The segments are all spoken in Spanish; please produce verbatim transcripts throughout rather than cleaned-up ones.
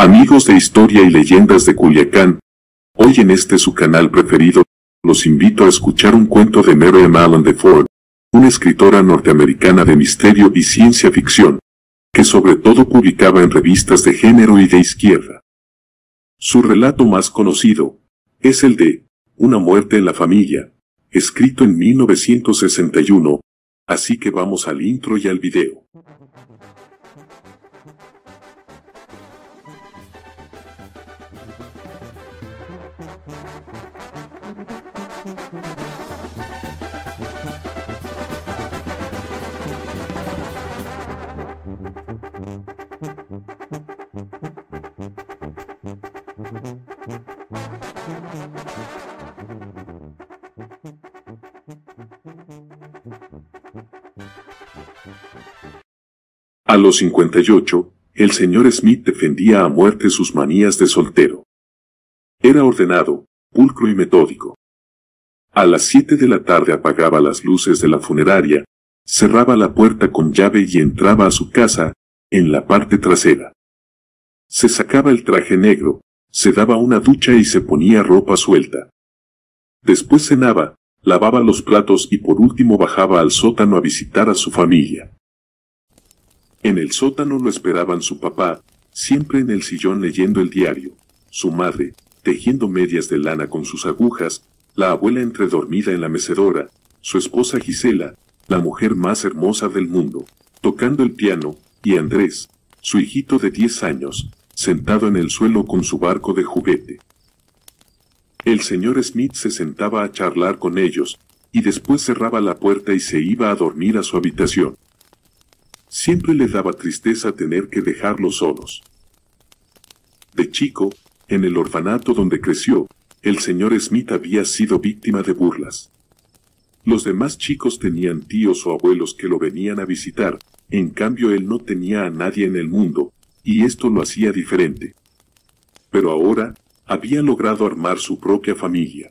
Amigos de Historia y Leyendas de Culiacán, hoy en este su canal preferido, los invito a escuchar un cuento de Mary M. Allen DeFord, una escritora norteamericana de misterio y ciencia ficción, que sobre todo publicaba en revistas de género y de izquierda. Su relato más conocido es el de Una muerte en la familia, escrito en mil novecientos sesenta y uno, así que vamos al intro y al video. A los cincuenta y ocho, el señor Smith defendía a muerte sus manías de soltero. Era ordenado, pulcro y metódico. A las siete de la tarde apagaba las luces de la funeraria, cerraba la puerta con llave y entraba a su casa, en la parte trasera. Se sacaba el traje negro, se daba una ducha y se ponía ropa suelta. Después cenaba, lavaba los platos y por último bajaba al sótano a visitar a su familia. En el sótano lo esperaban su papá, siempre en el sillón leyendo el diario, su madre, tejiendo medias de lana con sus agujas, la abuela entredormida en la mecedora, su esposa Gisela, la mujer más hermosa del mundo, tocando el piano, y Andrés, su hijito de diez años, sentado en el suelo con su barco de juguete. El señor Smith se sentaba a charlar con ellos, y después cerraba la puerta y se iba a dormir a su habitación. Siempre le daba tristeza tener que dejarlos solos. De chico, en el orfanato donde creció, el señor Smith había sido víctima de burlas. Los demás chicos tenían tíos o abuelos que lo venían a visitar, en cambio él no tenía a nadie en el mundo, y esto lo hacía diferente. Pero ahora, había logrado armar su propia familia.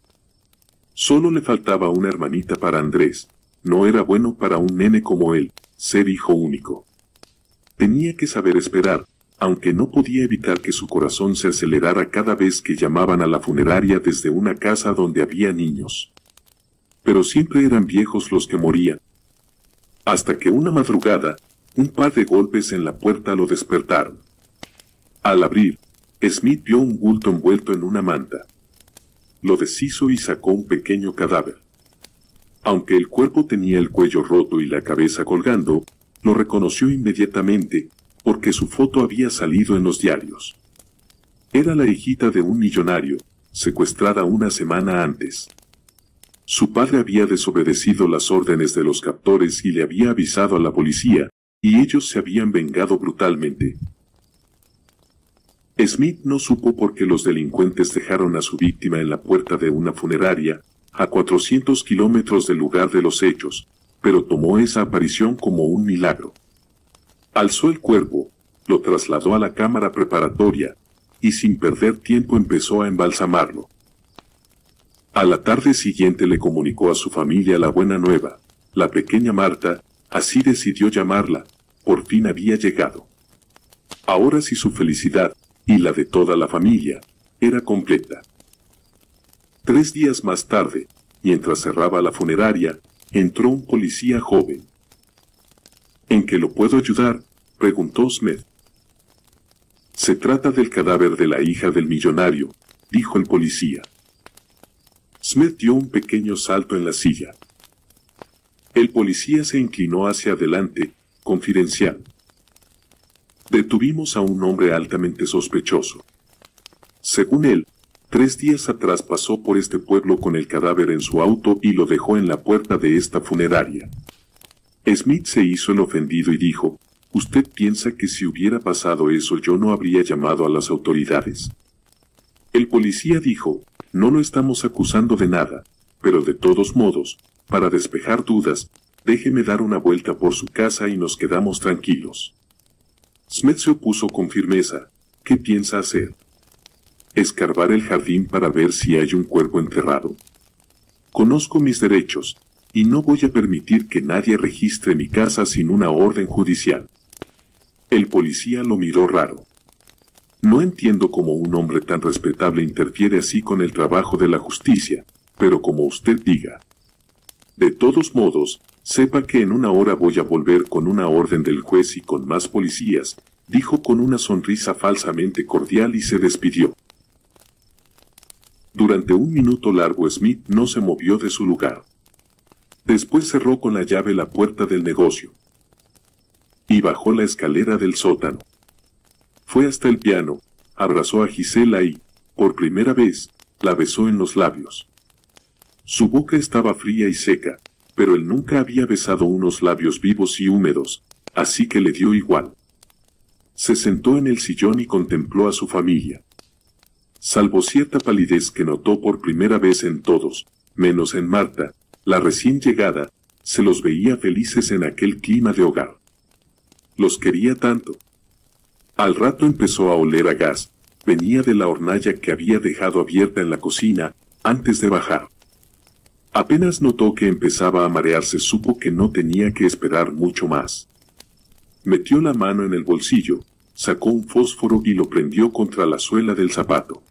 Solo le faltaba una hermanita para Andrés. No era bueno para un nene como él, ser hijo único. Tenía que saber esperar, aunque no podía evitar que su corazón se acelerara cada vez que llamaban a la funeraria desde una casa donde había niños. Pero siempre eran viejos los que morían. Hasta que una madrugada, un par de golpes en la puerta lo despertaron. Al abrir, Smith vio un bulto envuelto en una manta. Lo deshizo y sacó un pequeño cadáver. Aunque el cuerpo tenía el cuello roto y la cabeza colgando, lo reconoció inmediatamente, porque su foto había salido en los diarios. Era la hijita de un millonario, secuestrada una semana antes. Su padre había desobedecido las órdenes de los captores y le había avisado a la policía, y ellos se habían vengado brutalmente. Smith no supo por qué los delincuentes dejaron a su víctima en la puerta de una funeraria, a cuatrocientos kilómetros del lugar de los hechos, pero tomó esa aparición como un milagro. Alzó el cuerpo, lo trasladó a la cámara preparatoria, y sin perder tiempo empezó a embalsamarlo. A la tarde siguiente le comunicó a su familia la buena nueva. La pequeña Marta, así decidió llamarla, por fin había llegado. Ahora sí su felicidad, y la de toda la familia, era completa. Tres días más tarde, mientras cerraba la funeraria, entró un policía joven. ¿En qué lo puedo ayudar?, preguntó Smith. Se trata del cadáver de la hija del millonario, dijo el policía. Smith dio un pequeño salto en la silla. El policía se inclinó hacia adelante, confidencial. Detuvimos a un hombre altamente sospechoso. Según él, tres días atrás pasó por este pueblo con el cadáver en su auto y lo dejó en la puerta de esta funeraria. Smith se hizo el ofendido y dijo, «¿Usted piensa que si hubiera pasado eso yo no habría llamado a las autoridades?» El policía dijo, «No lo estamos acusando de nada, pero de todos modos, para despejar dudas, déjeme dar una vuelta por su casa y nos quedamos tranquilos». Smith se opuso con firmeza. «¿Qué piensa hacer? ¿Escarbar el jardín para ver si hay un cuerpo enterrado? Conozco mis derechos, y no voy a permitir que nadie registre mi casa sin una orden judicial». El policía lo miró raro. No entiendo cómo un hombre tan respetable interfiere así con el trabajo de la justicia, pero como usted diga. De todos modos, sepa que en una hora voy a volver con una orden del juez y con más policías, dijo con una sonrisa falsamente cordial y se despidió. Durante un minuto largo Smith no se movió de su lugar. Después cerró con la llave la puerta del negocio. Y bajó la escalera del sótano. Fue hasta el piano, abrazó a Gisela y, por primera vez, la besó en los labios. Su boca estaba fría y seca, pero él nunca había besado unos labios vivos y húmedos, así que le dio igual. Se sentó en el sillón y contempló a su familia. Salvo cierta palidez que notó por primera vez en todos, menos en Marta, la recién llegada, se los veía felices en aquel clima de hogar. Los quería tanto. Al rato empezó a oler a gas, venía de la hornalla que había dejado abierta en la cocina, antes de bajar. Apenas notó que empezaba a marearse, supo que no tenía que esperar mucho más. Metió la mano en el bolsillo, sacó un fósforo y lo prendió contra la suela del zapato.